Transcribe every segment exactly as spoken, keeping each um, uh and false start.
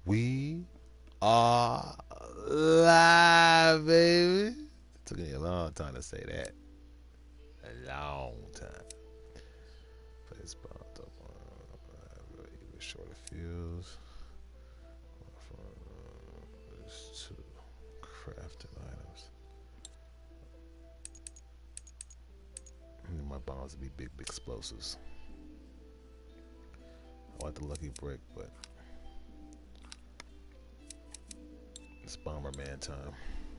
We are live, baby. It took me a long time to say that. A long time. Place bought up on uh, shorter fuse. There's two crafting items. I need my bombs to be big, big explosives. I want the lucky brick, but it's Bomberman time.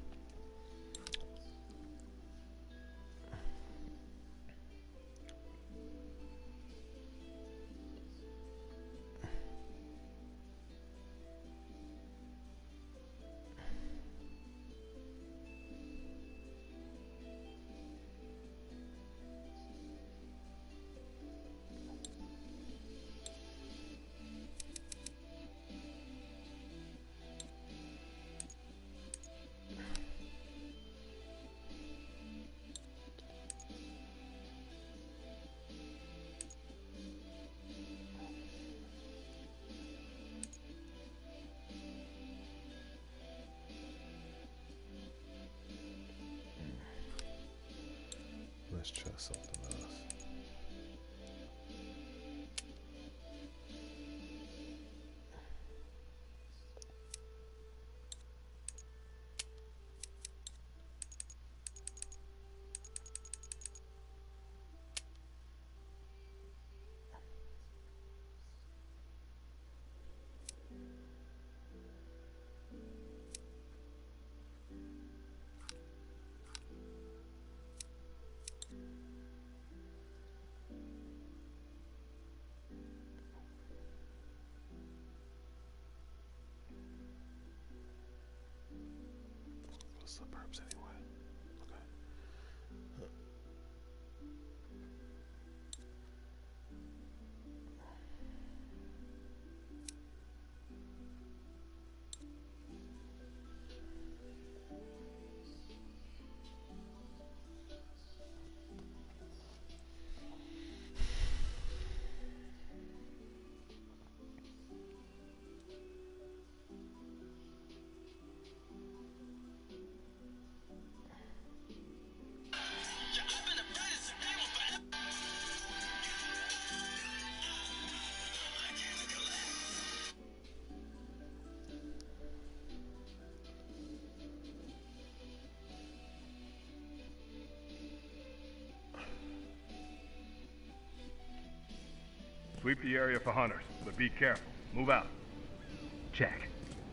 Let's try something else. Suburbs anyway. Okay. Huh. Sweep the area for hunters, but be careful. Move out. Check.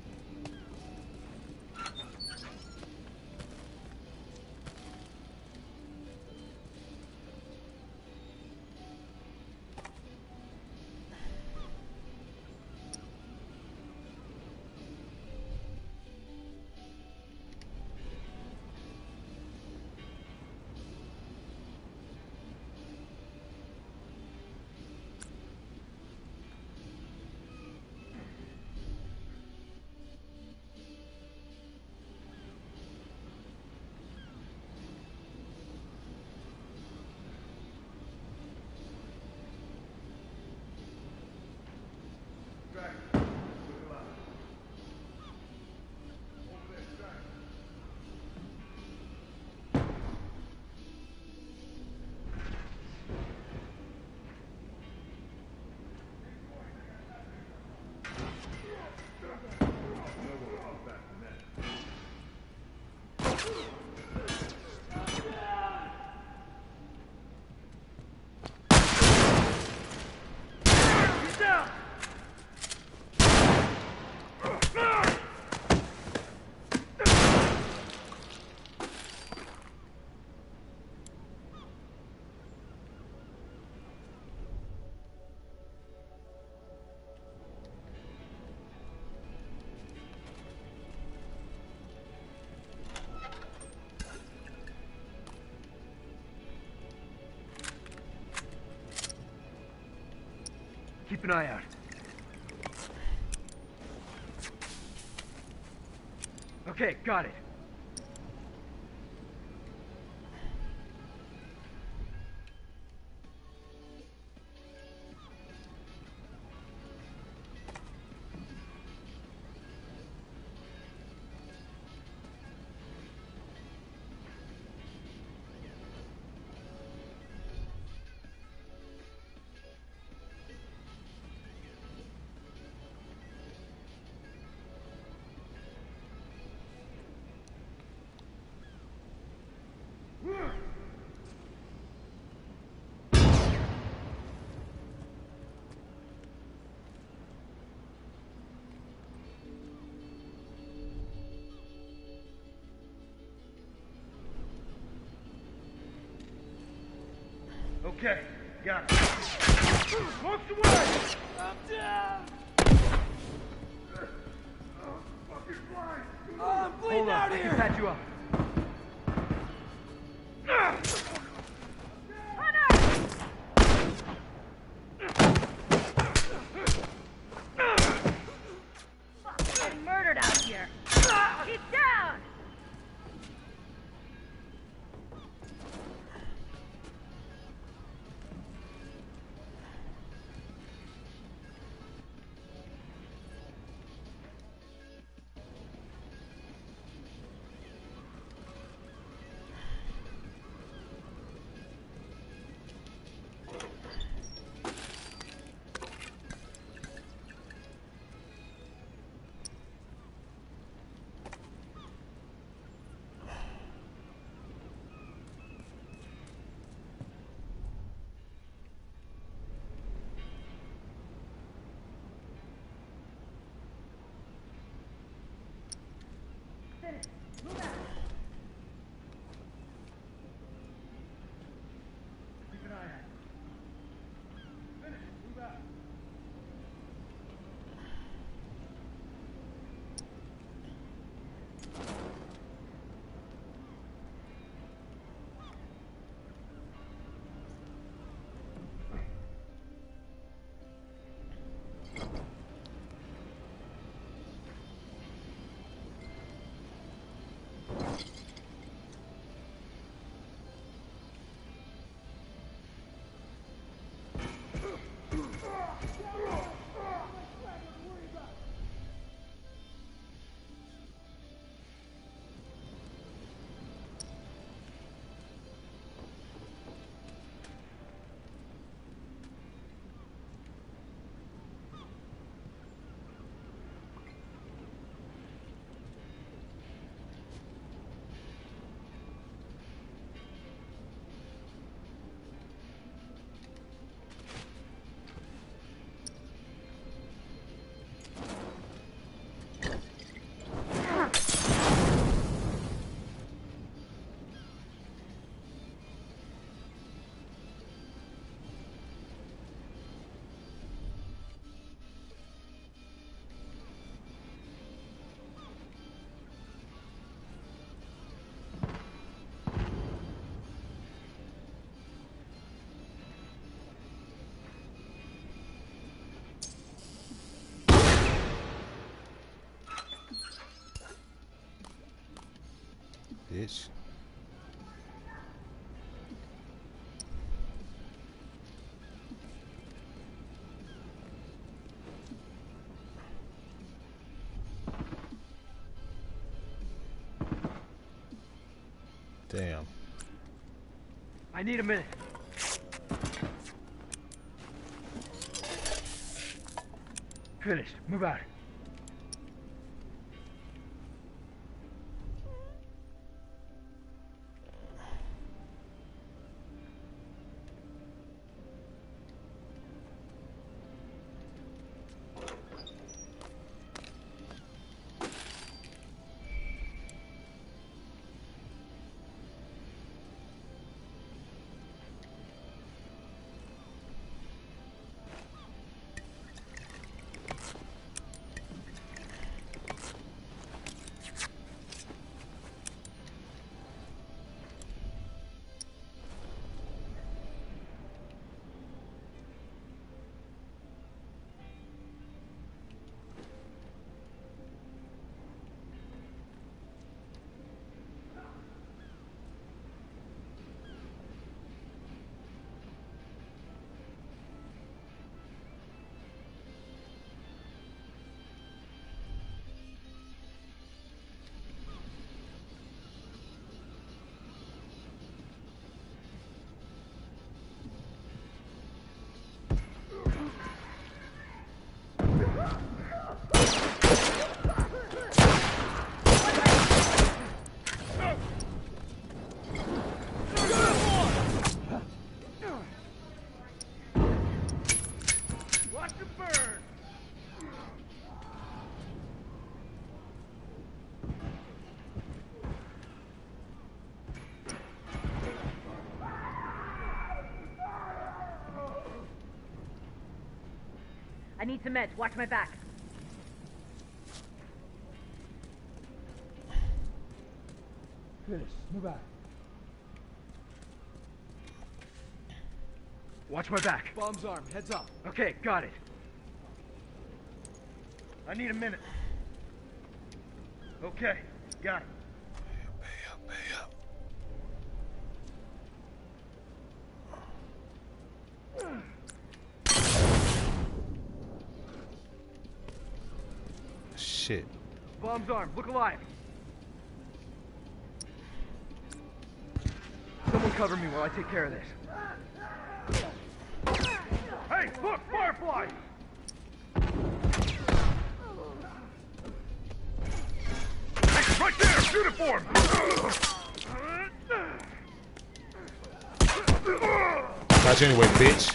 Keep an eye out. Okay, got it. Okay, got it. Close away! I'm down! Oh, fucking fly! Oh, I'm bleeding Hold on, out I here! can patch you up. Fucking murdered out here. He's down! Bitch. Damn. I need a minute. Finished. Move out. I need some meds. Watch my back. Finish. Move out. Watch my back. Bomb's arm. Heads up. Okay, got it. I need a minute. Okay, got it. Pay up, pay up. Shit. Bomb's armed. Look alive. Someone cover me while I take care of this. Hey, look! Firefly! Hey, right there! Shoot it for him! Got you anyway, bitch.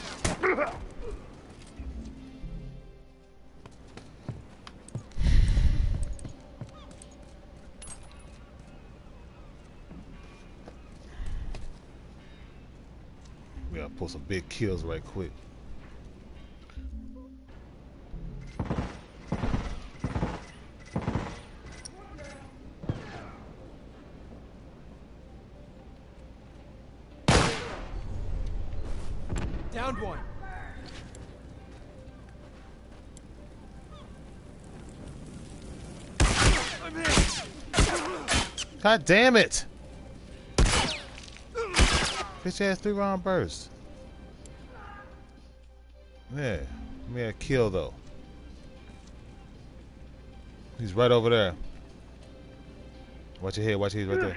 We gotta pull some big kills right quick. Downed one. I'm hit. God damn it! Bitch ass three round burst. Yeah, we had a kill though. He's right over there. Watch your head, watch your head right there.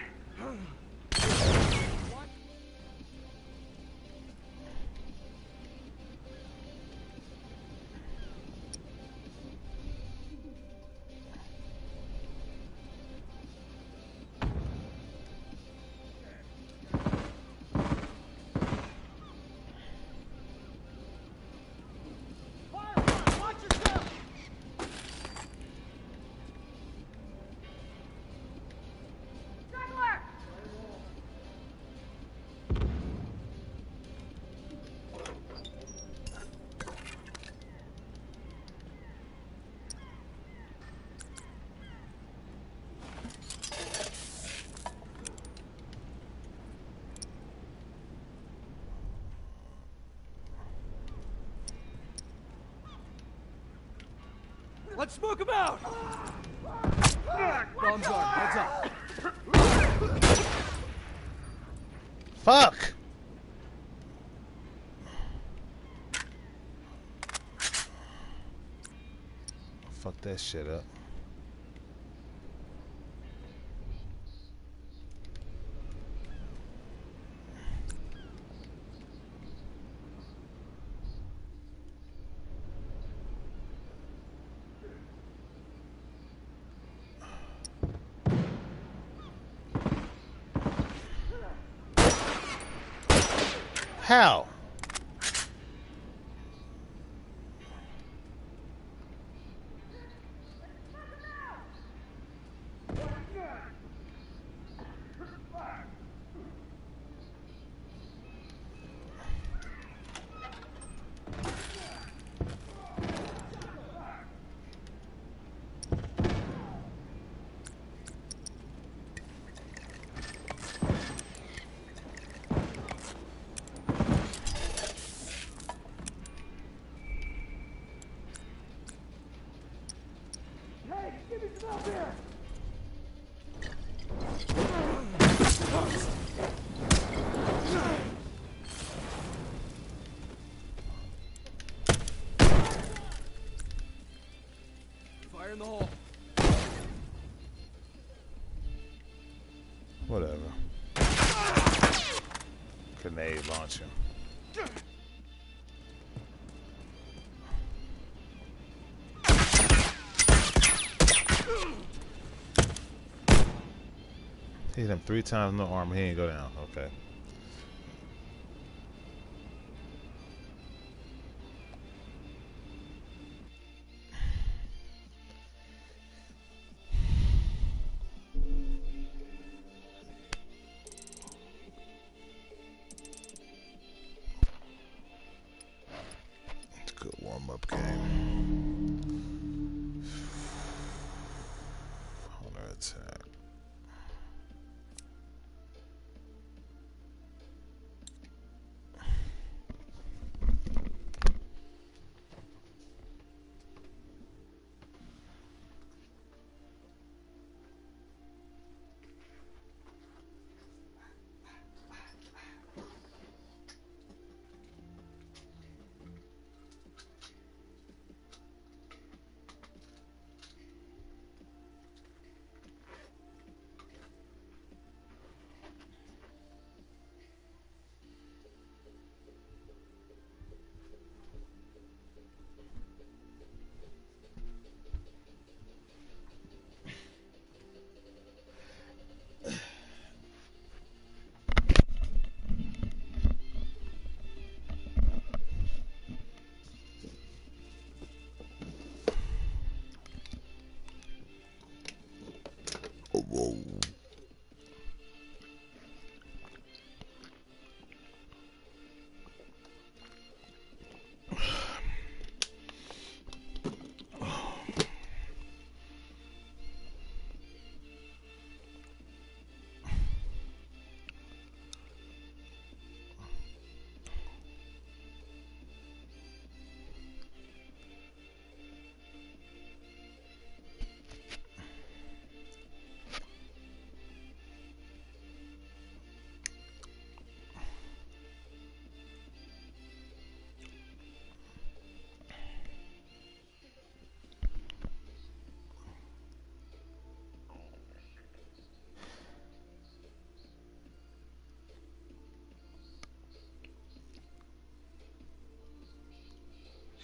Let's smoke him out. Bomb's arm. Heads up. Fuck! Fuck that shit up. How? Fire in the hole. Whatever. Grenade launcher. Hit him three times, no armor. He ain't go down. Okay. It's a good warm-up game.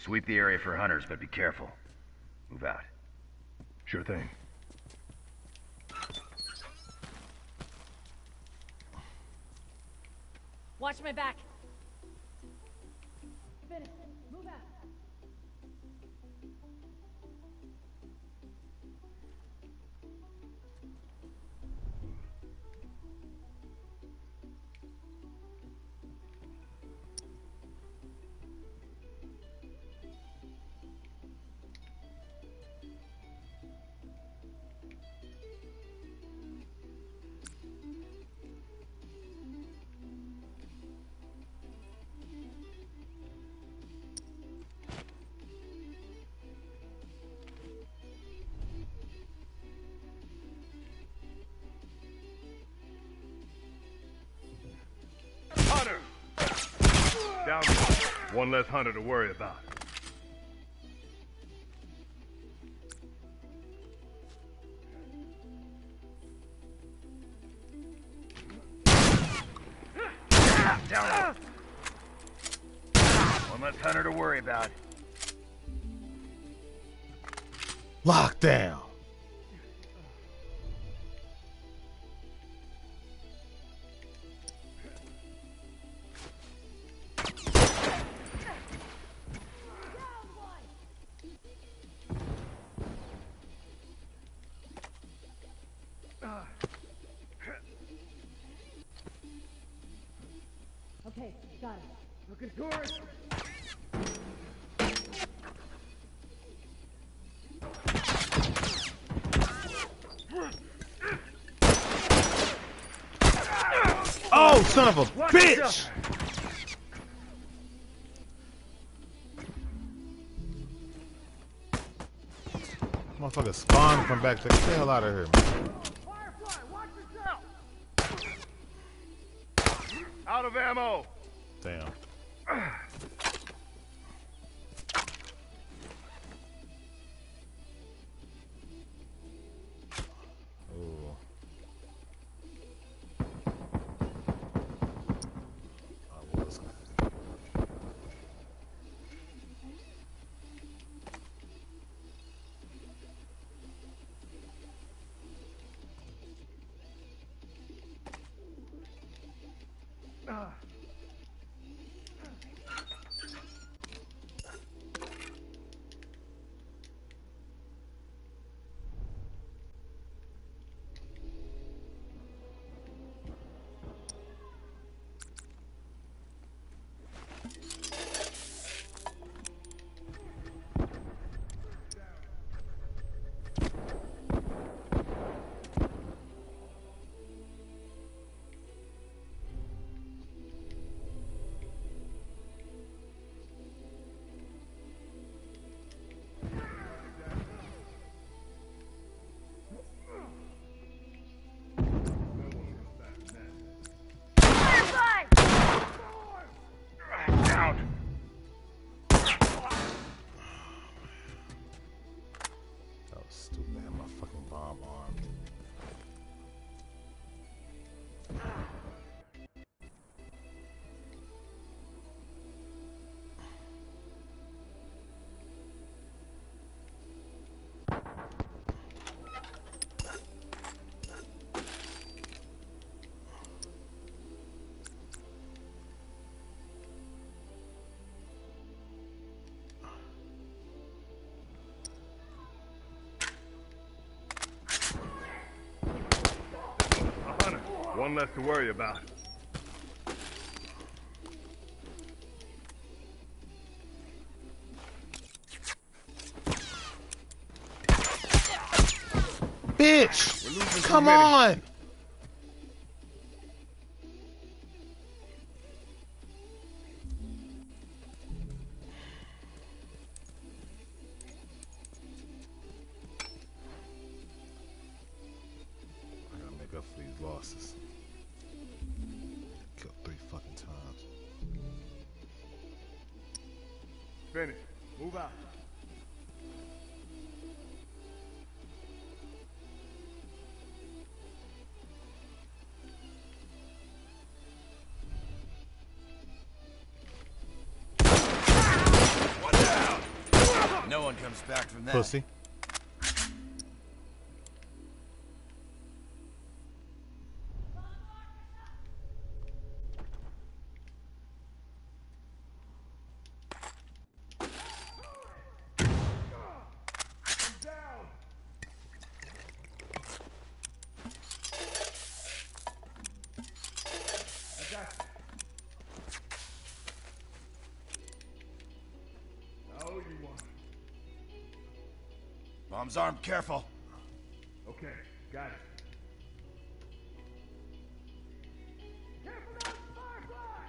Sweep the area for hunters, but be careful. Move out. Sure thing. Watch my back. Finish. Move out. Hunter! Down. One less hunter to worry about. Down. One less hunter to worry about. Lockdown. Okay, got it. Looking towards. Oh, son of a bitch! Motherfucker spawned from back there. Get the hell out of here, man. Firefly, watch yourself! Out of ammo! Damn. Ooh. I was. One less to worry about. Bitch! Come on! I gotta make up for these losses. Killed three fucking times. Finish. Move out. One down. comes back from that. Pussy. Bomb's armed, careful. Okay, got it. Careful now, Firefly!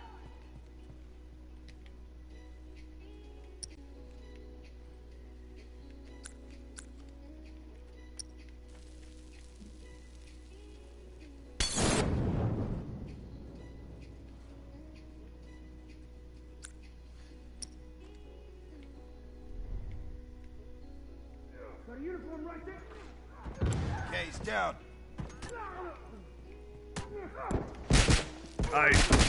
Got a uniform right there. Okay, he's down. Ice.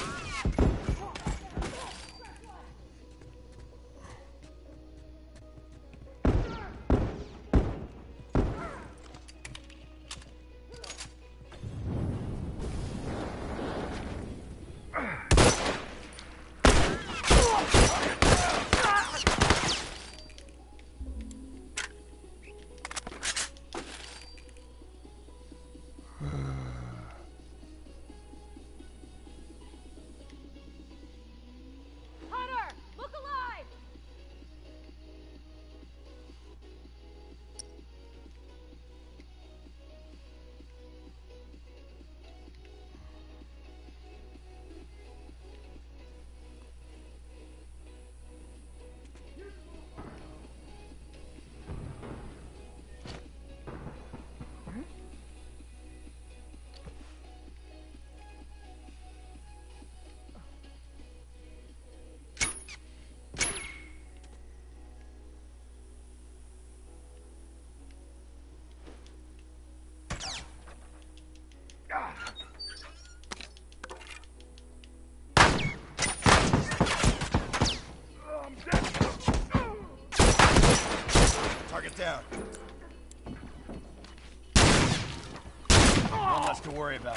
Hunter! Look alive! Target down. One less to worry about.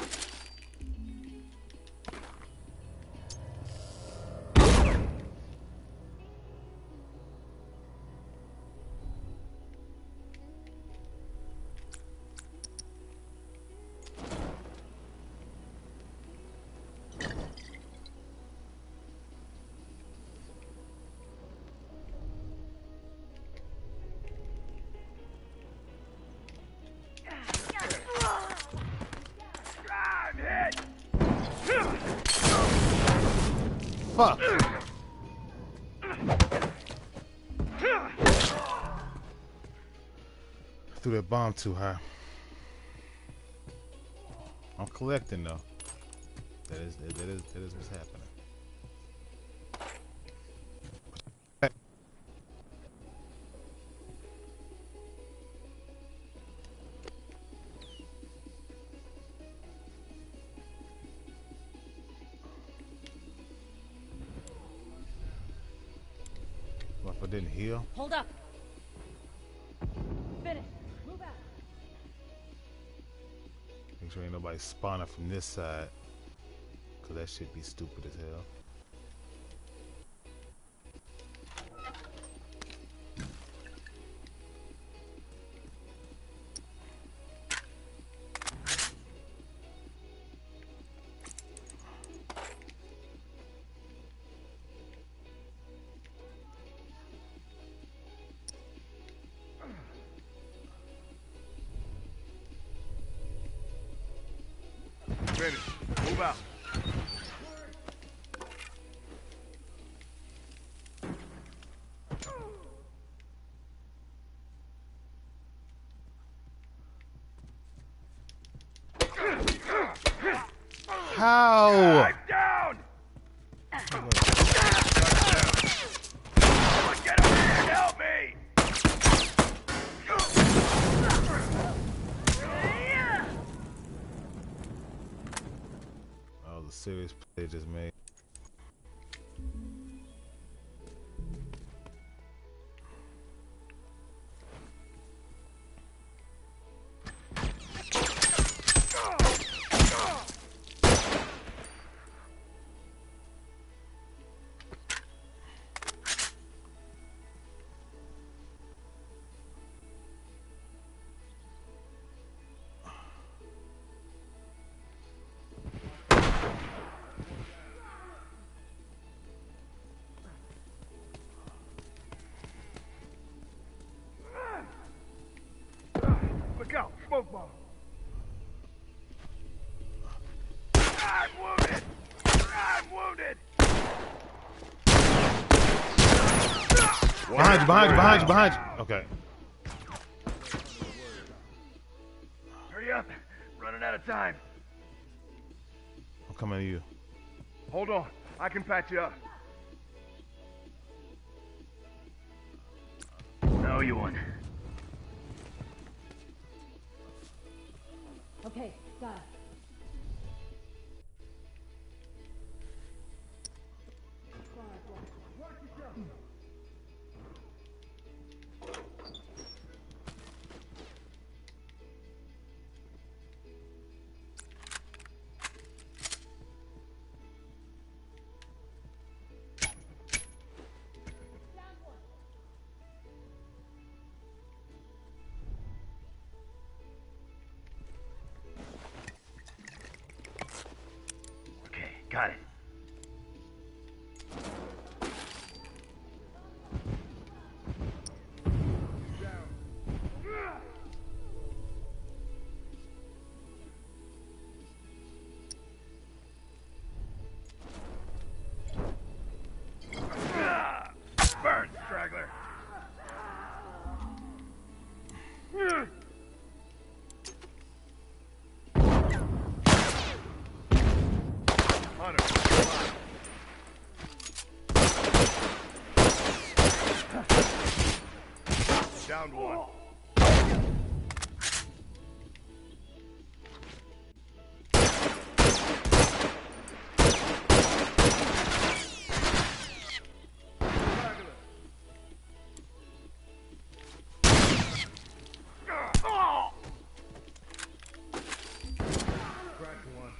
Fuck. Threw that bomb too high. I'm collecting though. That is that is that is what's happening. Well, if I didn't heal. Hold up. Finish. Move out. Make sure ain't nobody spawning from this side. Cause that shit be stupid as hell. Finish. Move out. How? I'm down! Someone get over here and help me! That was a serious play they just made. behind you, behind you, behind you, behind you. Okay. Hurry up. Running out of time. I'm coming to you. Hold on. I can patch you up. No, you won. Okay, got it. Okay, got it. Burn, straggler. Hunter, come on. Down one. Crack one.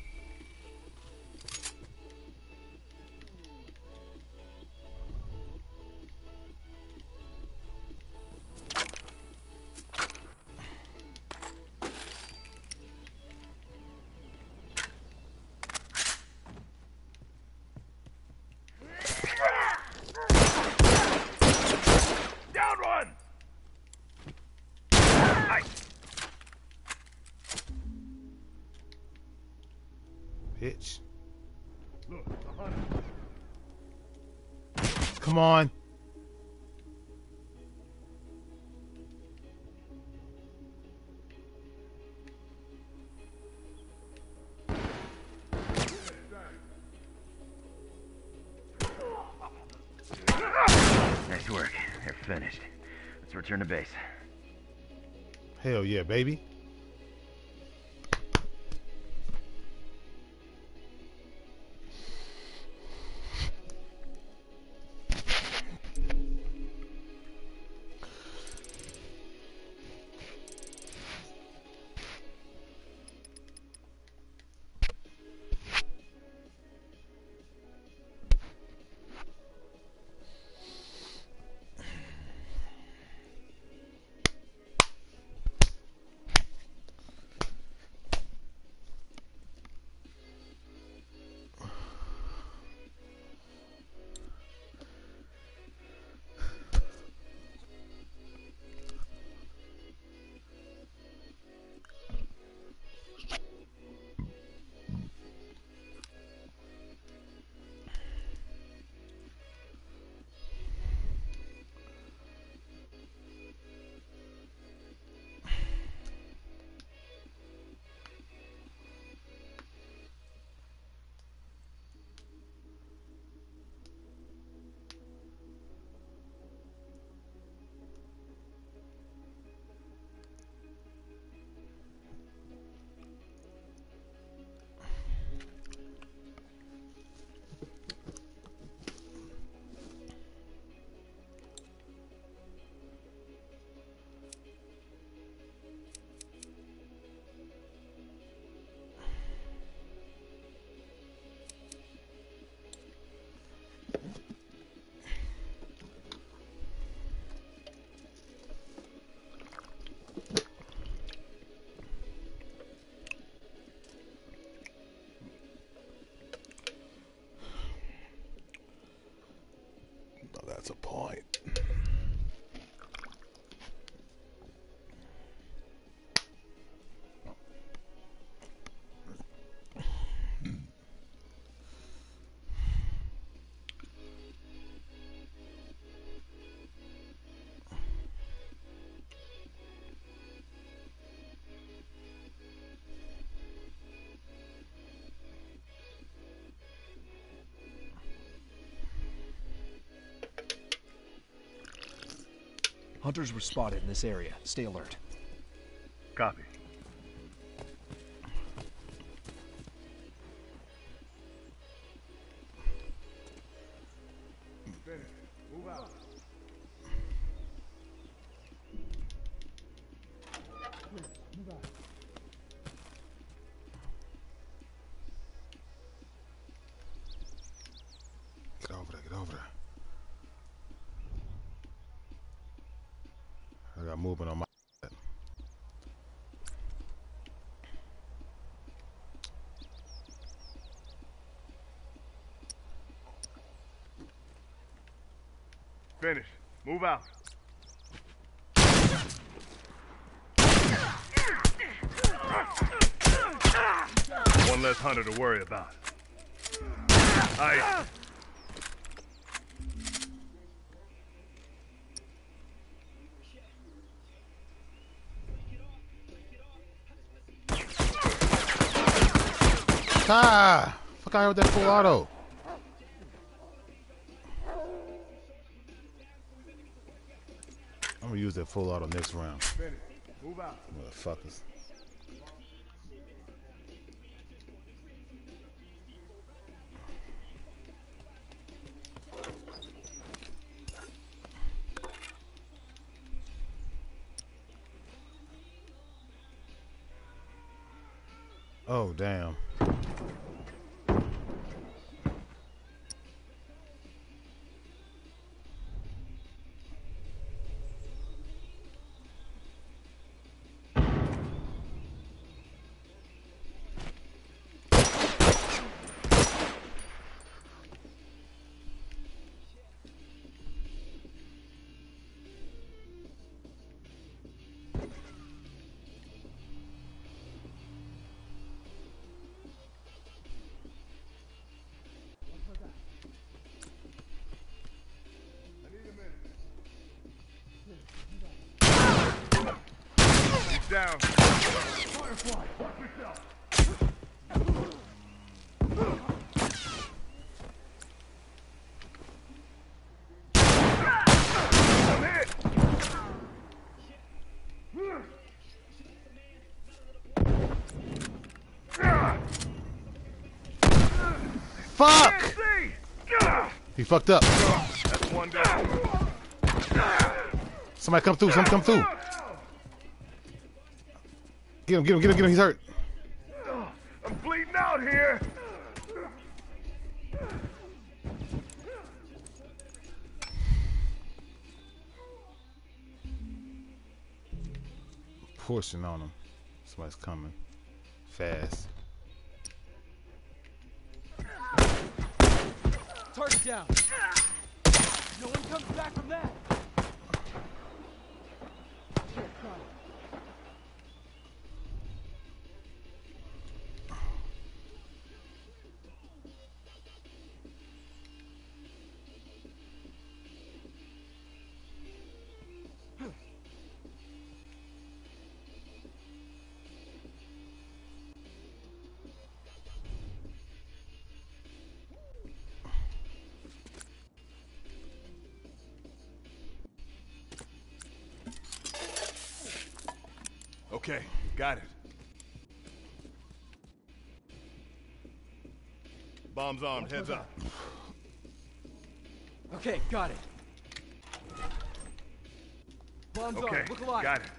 Down one. Nice. Bitch. Look, a hunter. Come on. Nice work. They're finished. Let's return to base. Hell yeah, baby. Hunters were spotted in this area. Stay alert. Copy. Finish. Move out. Get over there, get over there. I got movement on my Finish. Move out. One less hunter to worry about. Ice. Ah! Fuck out with that full auto. I'm gonna use that full auto next round. Finish. Move out. Motherfuckers. Oh, damn. Down. Firefly, watch yourself. I'm hit. Fuck! He fucked up. That's one down. Somebody come through, somebody come through. Get him, get him, get him, get him, he's hurt. I'm bleeding out here. Pushing on him. Somebody's coming. Fast. Target down. No one comes back from that. Okay, got it. Bombs armed, heads up. Okay, got it. Bombs Okay, on. Look alive. got it.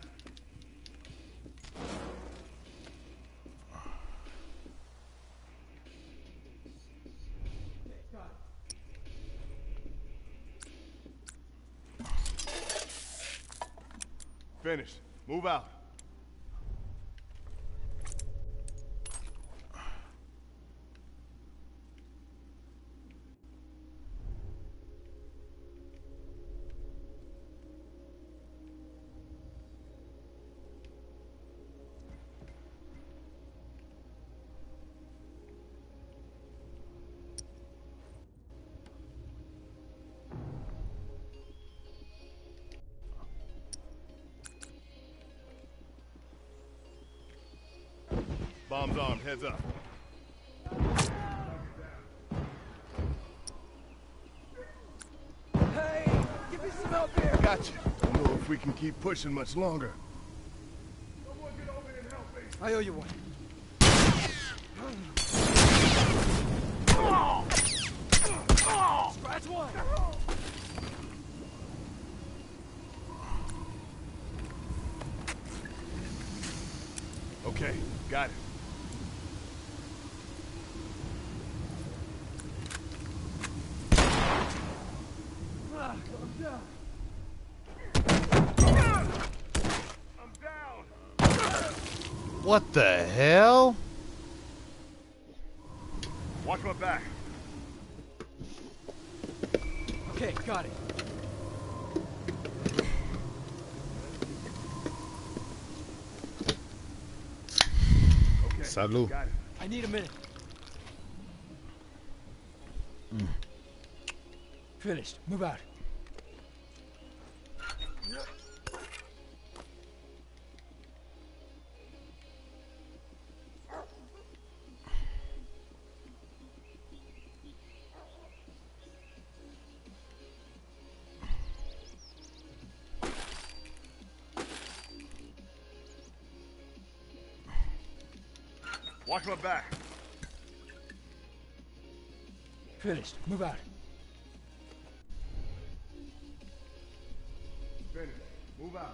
Finished. Move out. Bombs armed, heads up. Hey, give me some help here. Gotcha. know if we can keep pushing much longer. Someone get over here and help me. I owe you one. Scratch one. Okay, got it. Ah, I'm down. I'm down. What the hell? Watch my back. Okay, got it. Okay, Salud. got it. I need a minute. Finished. Move out. Watch my back. Finished. Move out. Finish. Move out.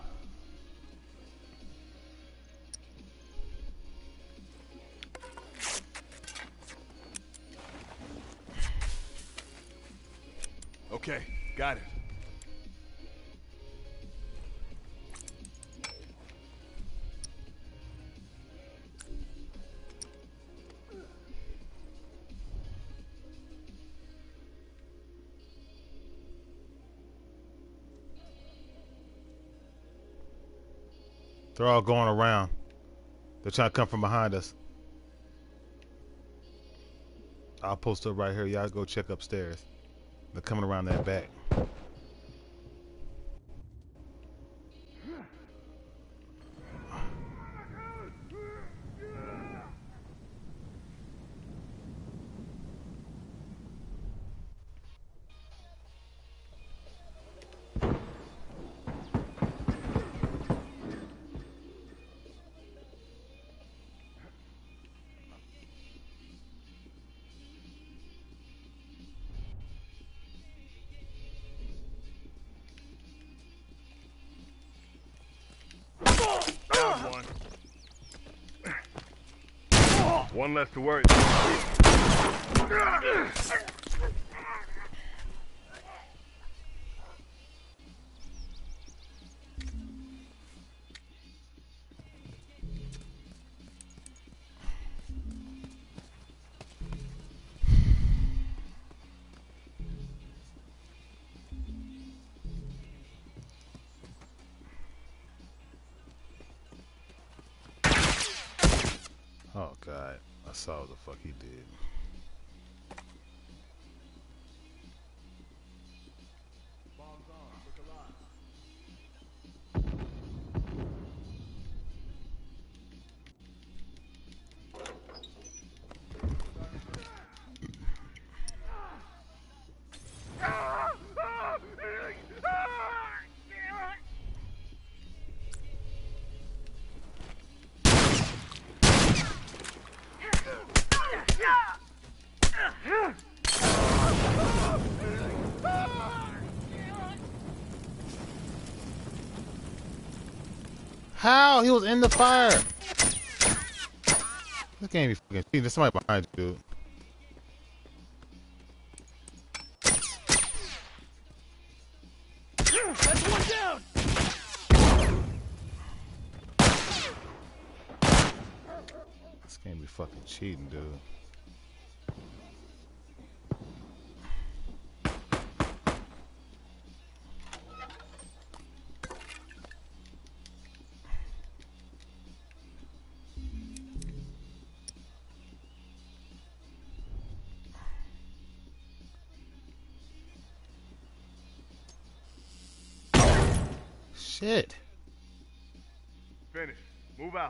Okay, got it. They're all going around. They're trying to come from behind us. I'll post up right here. Y'all go check upstairs. They're coming around that back. Down one. One less to worry about. Oh God, I saw what the fuck he did. How? He was in the fire. This can't be fucking cheating. There's somebody behind you, dude. That's one down. This can't be fucking cheating, dude. Shit. Finish. Move out.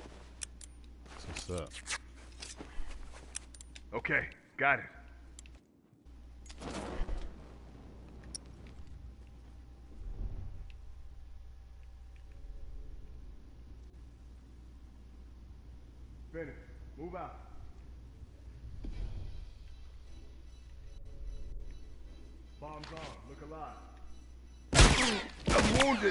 What's up? Okay, got it. Finished. Move out. Bombs on. Look alive. I'm wounded.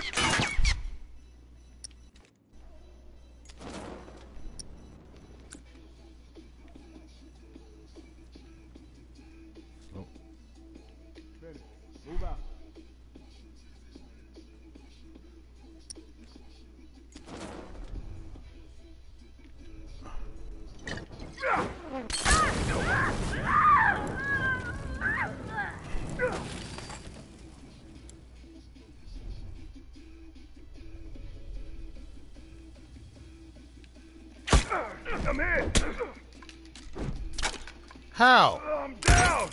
Oh. Finished. Move out. I'm hit. How? I'm down.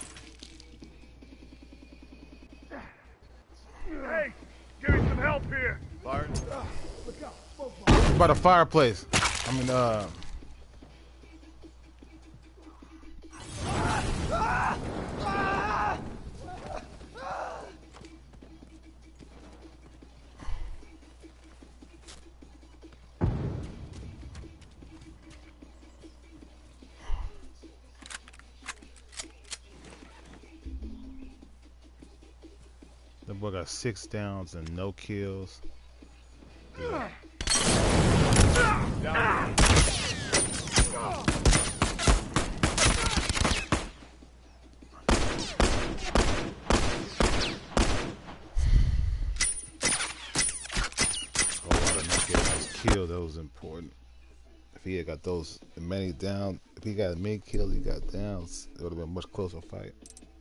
Hey, give me some help here. Bart, By the fireplace. I mean, uh. The boy got six downs and no kills. Yeah. Down. Oh, I did not get those kills. That was important. If he had got those many down, if he got many kills, he got downs, it would have been a much closer fight.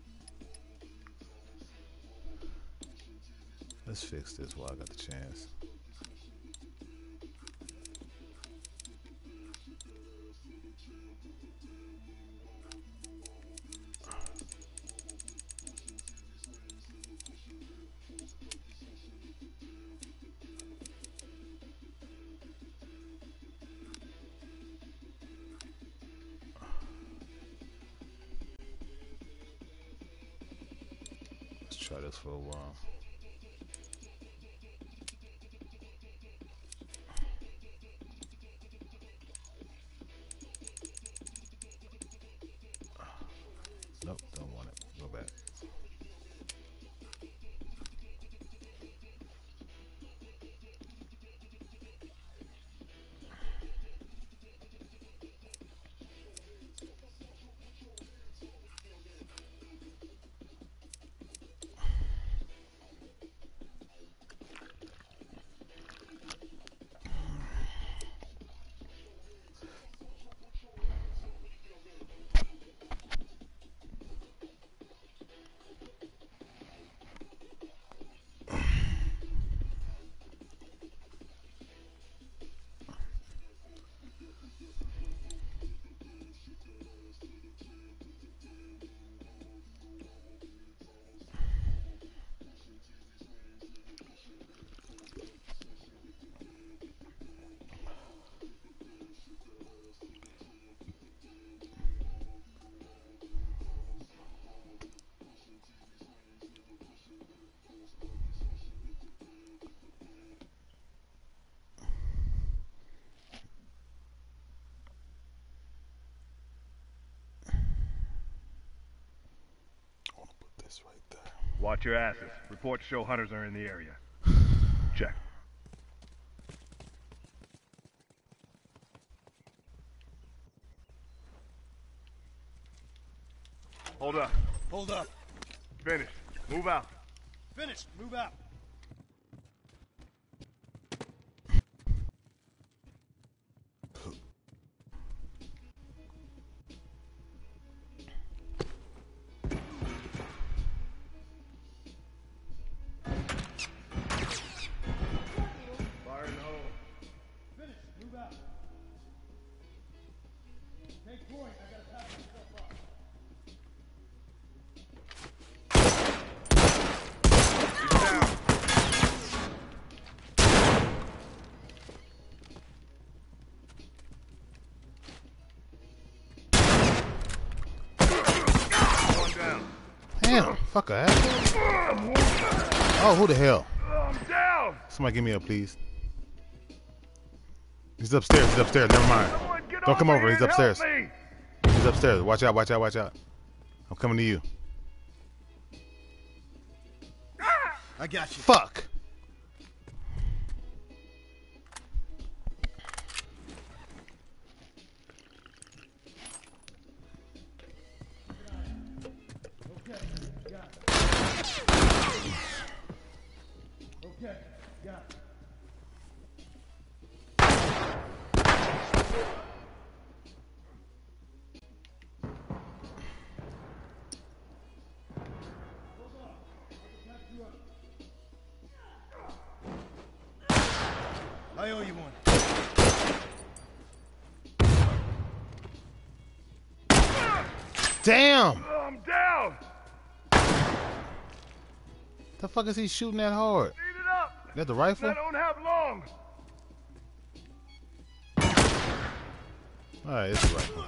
Let's fix this while I got the chance. Let's try this for a while. Nope, don't want it. Go back. Right there. Watch your asses. Reports show hunters are in the area. Check. Hold up. hold up. Finished. Move out. Finished. Move out. Fire in the hole. Finished. Move out. Take point. I gotta pass myself up. He's down. One down. Damn, fuck a ass. Oh, who the hell? I'm down. Somebody give me up, please. He's upstairs. He's upstairs. Never mind. Someone get Don't come over. here He's and help upstairs. me. He's upstairs. Watch out, watch out, watch out. I'm coming to you. I got you. Fuck. Okay, got it. Okay, got it. I owe you one. Damn. Oh, I'm down. The fuck is he shooting that hard? Speed it up. Is that the rifle? I don't have long. Alright, it's the rifle.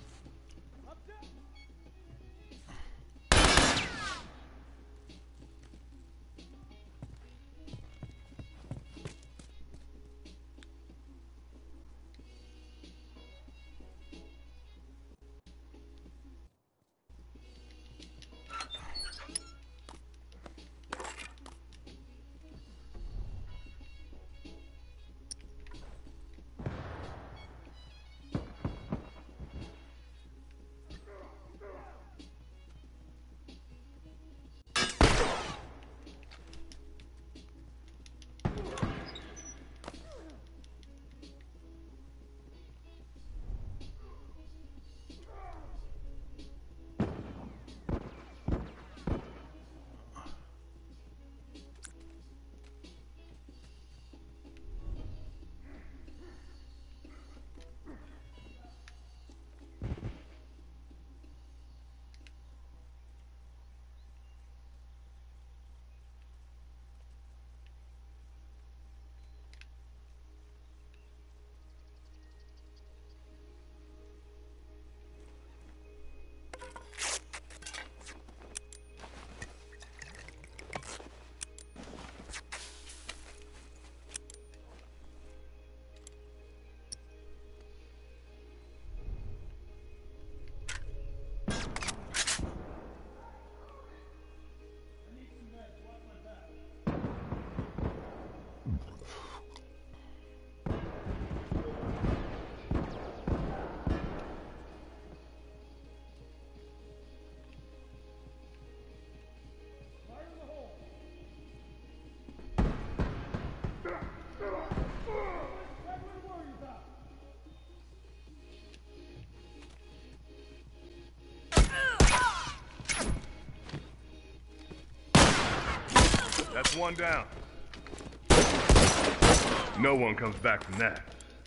That's one down. No one comes back from that.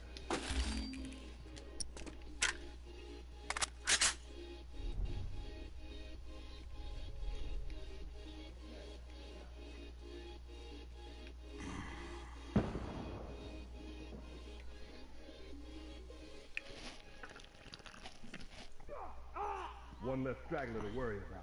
One less straggler to worry about.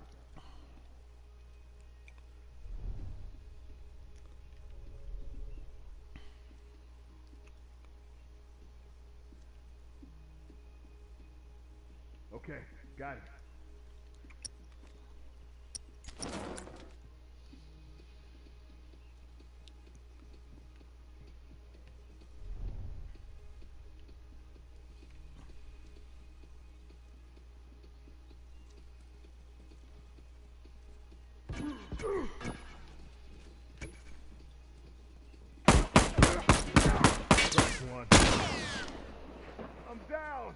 Okay, got it. First one. I'm down.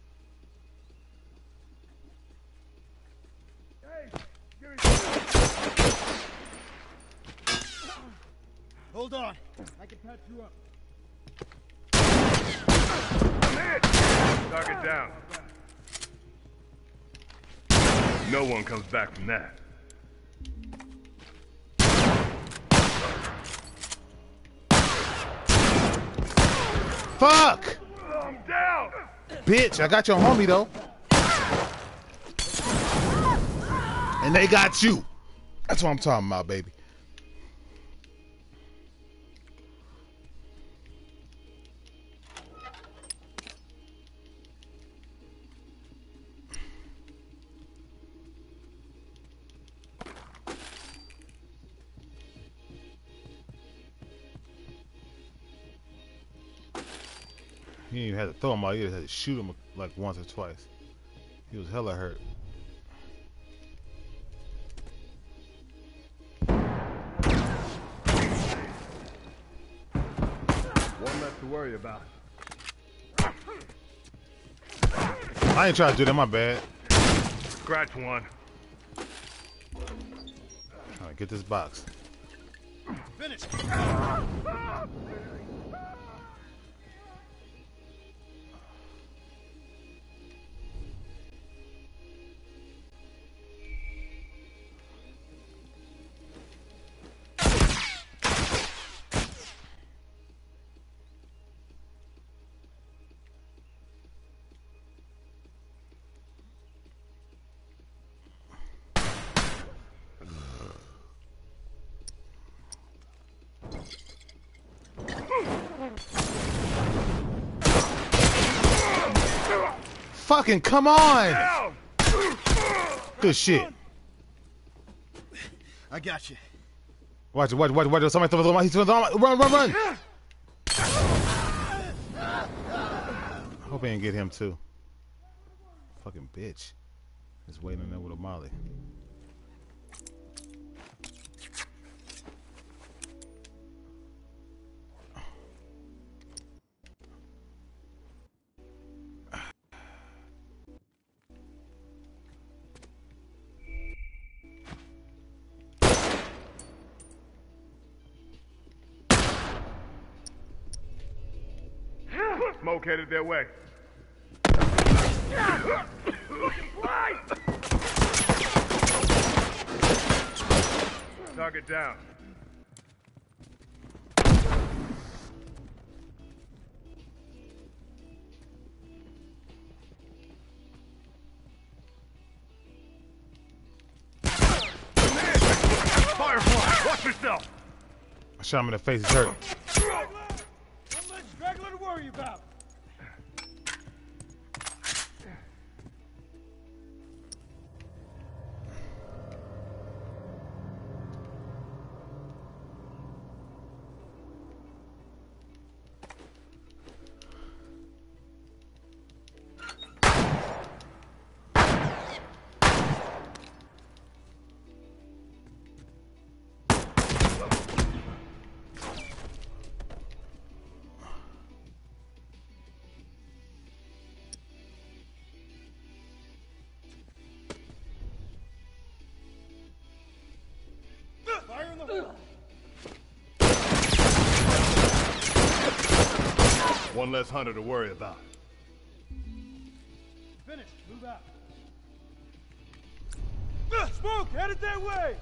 Hold on. I can patch you up. I'm hit. Target down. No one comes back from that. Fuck! I'm down. Bitch, I got your homie though. And they got you. That's what I'm talking about, baby. He didn't even have to throw him out. He just had to shoot him like once or twice. He was hella hurt. One less to worry about. I ain't trying to do that. My bad. Scratch one. All right, get this box. Finish. Fucking come on! Good shit. I got you. Watch it, watch it, watch it, watch it. Somebody throw the he's throwing the Run, run, run! Hope I didn't get him too. Fucking bitch. Just waiting on there with a molly. Smoke headed their way. Target down. Firefly, watch yourself. I shot him in the face. He's hurt. One less straggler to worry about. Fire in the hole. One less hunter to worry about. Finish. Move out. Uh, Smoke, headed that way.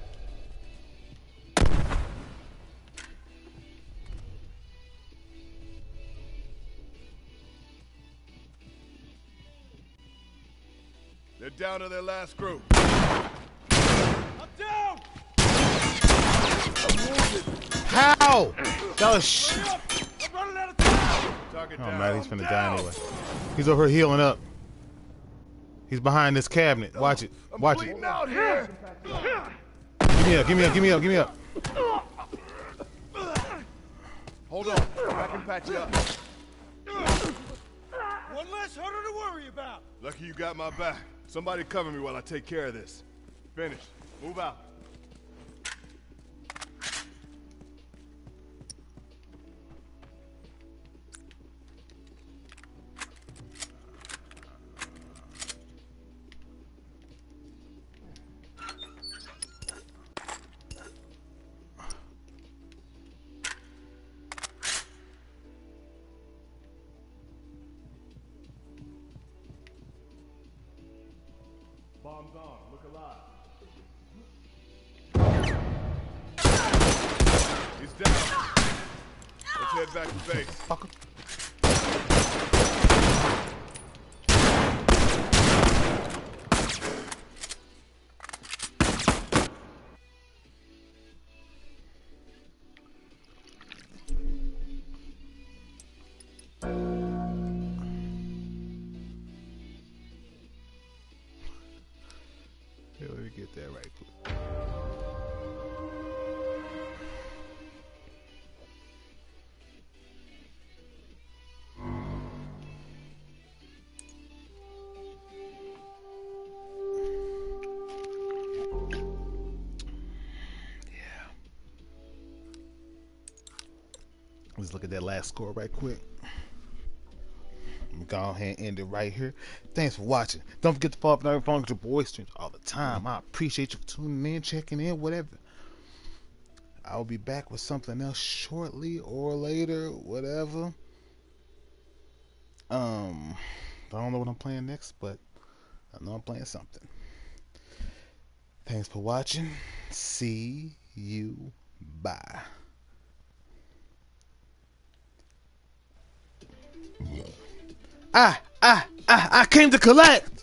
They're down to their last group. I'm down. How? That was sh Hurry up. I'm running out of time. Target Oh down. man, he's finna die anyway. He's over here healing up. He's behind this cabinet. Watch it. I'm Watch it. bleeding out here. Give me up, give me up, give me up, give me up. Hold on. I can patch you up. One less hunter to worry about. Lucky you got my back. Somebody cover me while I take care of this. Finish. Move out. Bombs on. Look alive. He's down. Let's head back to base. Fucker. Here, let me get that right quick. Let's look at that last score right quick. I'm gonna go ahead and end it right here. Thanks for watching. Don't forget to follow up on every phone with your boy streams all the time. I appreciate you for tuning in, checking in, whatever. I'll be back with something else shortly or later, whatever. Um, I don't know what I'm playing next, but I know I'm playing something. Thanks for watching. See you. Bye. Ah, ah, ah, I came to collect.